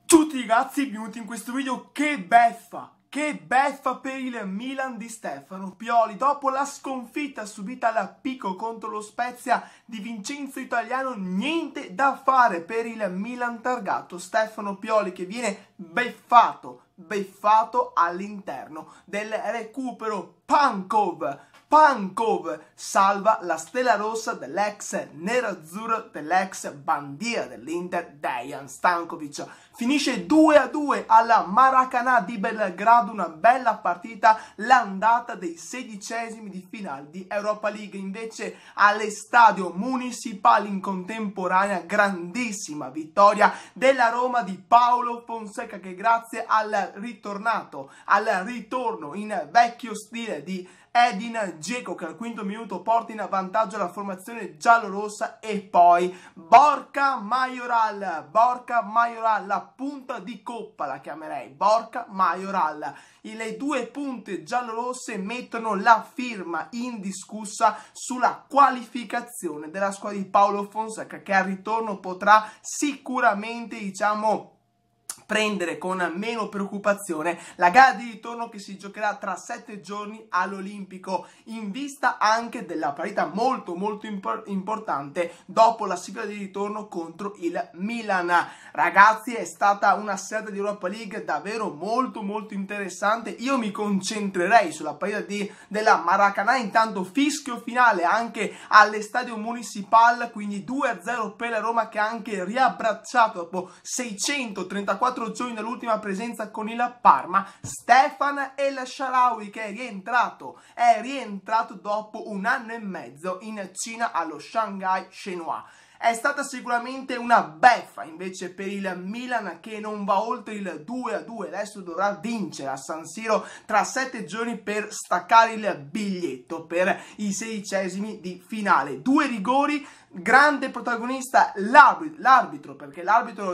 Tutti ragazzi, benvenuti in questo video. Che beffa per il Milan di Stefano Pioli. Dopo la sconfitta subita alla Pico contro lo Spezia di Vincenzo Italiano, niente da fare per il Milan targato Stefano Pioli, che viene beffato all'interno del recupero. Pankov salva la stella rossa dell'ex nerazzurro, dell'ex bandiera dell'Inter, Dejan Stankovic. Finisce 2-2 alla Maracanã di Belgrado, una bella partita, l'andata dei 16esimi di finale di Europa League. Invece all'Estadio Municipal in contemporanea, grandissima vittoria della Roma di Paulo Fonseca, che grazie al ritorno in vecchio stile di Edin Dzeko, che al quinto minuto porta in vantaggio la formazione giallorossa. E poi Borja Mayoral, la punta di coppa la chiamerei, Borja Mayoral. Le due punte giallorosse mettono la firma indiscussa sulla qualificazione della squadra di Paulo Fonseca, che al ritorno potrà sicuramente, prendere con meno preoccupazione la gara di ritorno, che si giocherà tra 7 giorni all'Olimpico, in vista anche della partita molto importante dopo la sigla di ritorno contro il Milan. Ragazzi, è stata una serata di Europa League davvero molto interessante. Io mi concentrerei sulla partita della Maracanã. Intanto fischio finale anche all'Estadio Municipal, quindi 2-0 per la Roma, che ha anche riabbracciato dopo 634 giorni dall'ultima presenza con il Parma Stefan El Shaarawy, che è rientrato dopo 1 anno e mezzo in Cina allo Shanghai Shenhua. È stata sicuramente una beffa invece per il Milan, che non va oltre il 2-2, adesso dovrà vincere a San Siro tra 7 giorni per staccare il biglietto per i 16esimi di finale. 2 rigori, grande protagonista l'arbitro, perché l'arbitro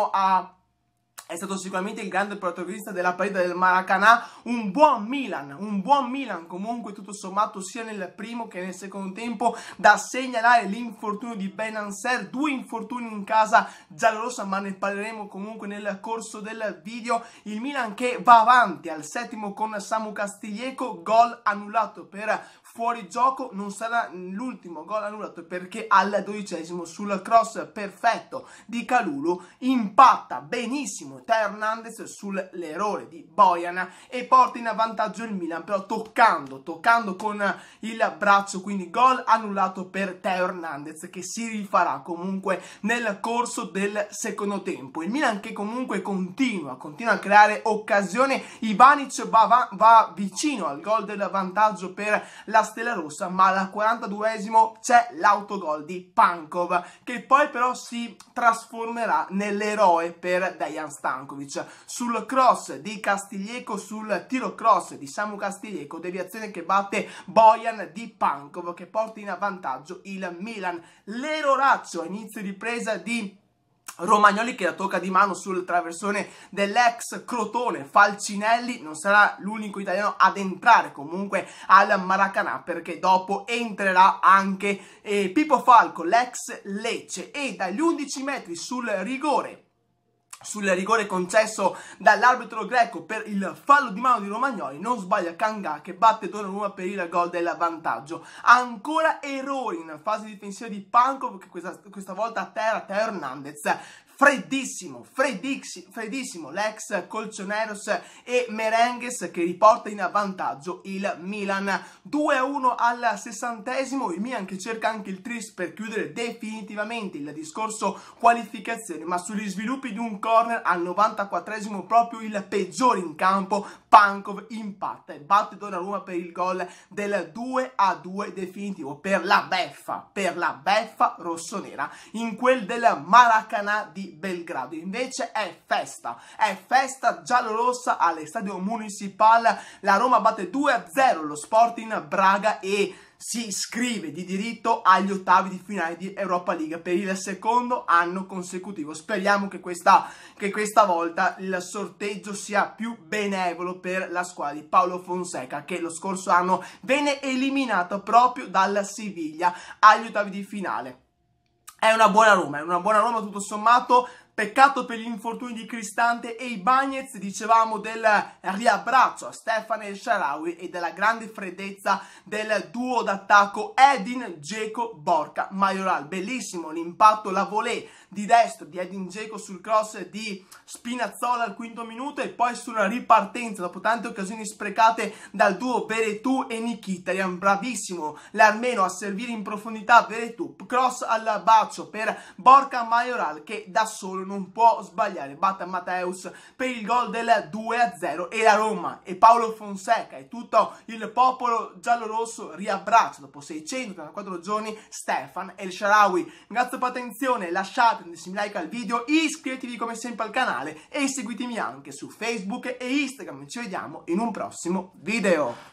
è stato sicuramente il grande protagonista della partita del Maracanã. Un buon Milan comunque tutto sommato, sia nel primo che nel secondo tempo. Da segnalare l'infortunio di Bennacer, 2 infortuni in casa giallorossa, ma ne parleremo comunque nel corso del video. Il Milan che va avanti al 7° con Samu Castillejo, gol annullato per fuorigioco. Non sarà l'ultimo gol annullato, perché al 12esimo sul cross perfetto di Kalulu impatta benissimo Teo Hernandez sull'errore di Bojan e porta in vantaggio il Milan, però toccando con il braccio. Quindi gol annullato per Teo Hernandez, che si rifarà comunque nel corso del secondo tempo. Il Milan che comunque continua a creare occasione. Ivanic va vicino al gol del vantaggio per la stella rossa, ma al 42esimo c'è l'autogol di Pankov, che poi però si trasformerà nell'eroe per Dejan Stankovic. Sul cross di Castillejo, sul tiro cross di Samu Castillejo, deviazione che batte Bojan di Pankov, che porta in vantaggio il Milan. L'eroraccio a inizio di ripresa di Romagnoli, che la tocca di mano sul traversone dell'ex Crotone Falcinelli. Non sarà l'unico italiano ad entrare comunque al Maracanã, perché dopo entrerà anche Pippo Falco, l'ex Lecce, e dagli 11 metri sul rigore concesso dall'arbitro greco per il fallo di mano di Romagnoli, non sbaglia Kanga, che batte Donnarumma per il gol del vantaggio. Ancora errori in fase difensiva di Pankov, che questa volta a terra Teo Hernandez. Freddissimo l'ex Colchoneros e Merengues, che riporta in vantaggio il Milan. 2-1 al 60esimo, il Milan che cerca anche il tris per chiudere definitivamente il discorso qualificazione, ma sugli sviluppi di un corner al 94esimo, proprio il peggiore in campo, Pankov impatta e batte Donnarumma per il gol del 2-2 definitivo per la beffa rossonera in quel del Maracanã di Belgrado. Invece è festa giallorossa all'Estadio Municipal. La Roma batte 2-0 lo Sporting Braga e si iscrive di diritto agli ottavi di finale di Europa League per il secondo anno consecutivo. Speriamo che questa volta il sorteggio sia più benevolo per la squadra di Paulo Fonseca, che lo scorso anno venne eliminato proprio dal Siviglia agli ottavi di finale. È una buona Roma tutto sommato. Peccato per gli infortuni di Cristante e Ibañez, dicevamo del riabbraccio a Stefan El Shaarawy e della grande freddezza del duo d'attacco Edin Dzeko Borja Mayoral. Bellissimo l'impatto, la volée di destro di Edin Dzeko sul cross di Spinazzola al quinto minuto e poi sulla ripartenza dopo tante occasioni sprecate dal duo Veretout e Mkhitaryan. Bravissimo l'armeno a servire in profondità Veretout, cross al bacio per Borja Mayoral che da solo non può sbagliare, batte Matthäus per il gol del 2-0 e la Roma e Paulo Fonseca e tutto il popolo giallorosso riabbraccia dopo 634 giorni Stefan El Shaarawy. Grazie per l'attenzione, lasciate un like al video, iscrivetevi come sempre al canale e seguitemi anche su Facebook e Instagram. Ci vediamo in un prossimo video.